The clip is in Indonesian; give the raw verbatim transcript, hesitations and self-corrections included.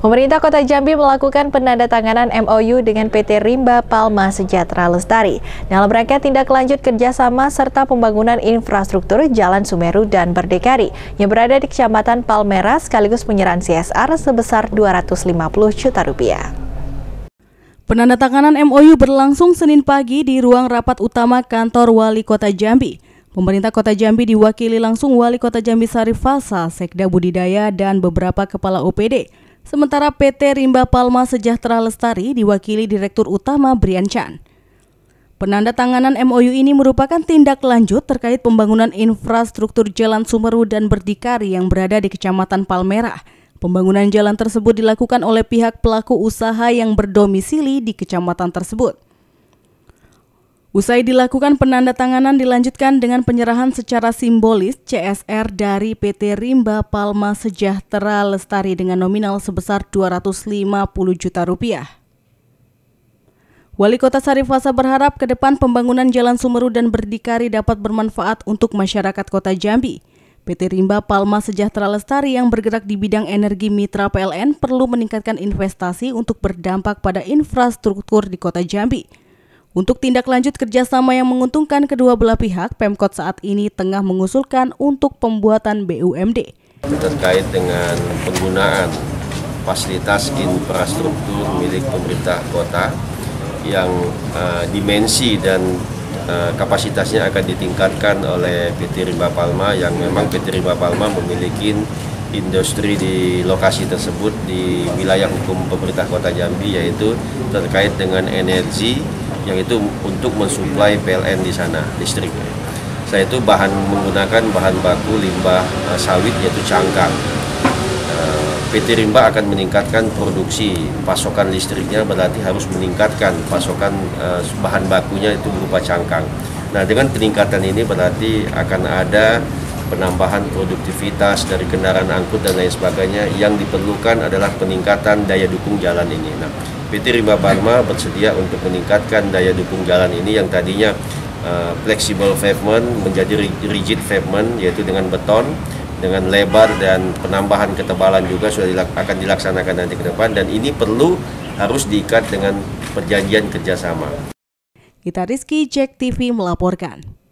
Pemerintah Kota Jambi melakukan penandatanganan M O U dengan P T Rimba Palma Sejahtera Lestari dalam rangka tindak lanjut kerjasama serta pembangunan infrastruktur Jalan Sumeru dan Berdikari yang berada di Kecamatan Palmerah sekaligus penyerahan C S R sebesar dua ratus lima puluh juta rupiah. Penandatanganan M O U berlangsung Senin pagi di ruang rapat utama kantor Wali Kota Jambi. Pemerintah Kota Jambi diwakili langsung Wali Kota Jambi Sarif Falsa, Sekda Budidaya, dan beberapa kepala O P D. Sementara P T Rimba Palma Sejahtera Lestari diwakili Direktur Utama Brian Chan. Penandatanganan M O U ini merupakan tindak lanjut terkait pembangunan infrastruktur Jalan Sumeru dan Berdikari yang berada di Kecamatan Palmerah. Pembangunan jalan tersebut dilakukan oleh pihak pelaku usaha yang berdomisili di kecamatan tersebut. Usai dilakukan penandatanganan dilanjutkan dengan penyerahan secara simbolis C S R dari P T Rimba Palma Sejahtera Lestari dengan nominal sebesar dua ratus lima puluh juta rupiah. Wali Kota Sarif Falsa berharap ke depan pembangunan Jalan Sumeru dan Berdikari dapat bermanfaat untuk masyarakat Kota Jambi. P T Rimba Palma Sejahtera Lestari yang bergerak di bidang energi mitra P L N perlu meningkatkan investasi untuk berdampak pada infrastruktur di Kota Jambi. Untuk tindak lanjut kerjasama yang menguntungkan kedua belah pihak, Pemkot saat ini tengah mengusulkan untuk pembuatan B U M D. Terkait dengan penggunaan fasilitas infrastruktur milik pemerintah kota yang uh, dimensi dan uh, kapasitasnya akan ditingkatkan oleh P T Rimba Palma, yang memang P T Rimba Palma memiliki industri di lokasi tersebut di wilayah hukum pemerintah Kota Jambi, yaitu terkait dengan energi yang itu untuk mensuplai P L N di sana, listrik. Saya itu bahan menggunakan bahan baku limbah uh, sawit yaitu cangkang. Uh, P T Rimba akan meningkatkan produksi pasokan listriknya, berarti harus meningkatkan pasokan uh, bahan bakunya itu berupa cangkang. Nah, dengan peningkatan ini berarti akan ada penambahan produktivitas dari kendaraan angkut dan lain sebagainya. Yang diperlukan adalah peningkatan daya dukung jalan ini. Nah, P T Rimba Palma bersedia untuk meningkatkan daya dukung jalan ini yang tadinya uh, flexible pavement menjadi rigid pavement, yaitu dengan beton, dengan lebar dan penambahan ketebalan juga sudah dilak akan dilaksanakan nanti ke depan, dan ini perlu harus diikat dengan perjanjian kerjasama. Gita Rizky, Jack T V melaporkan.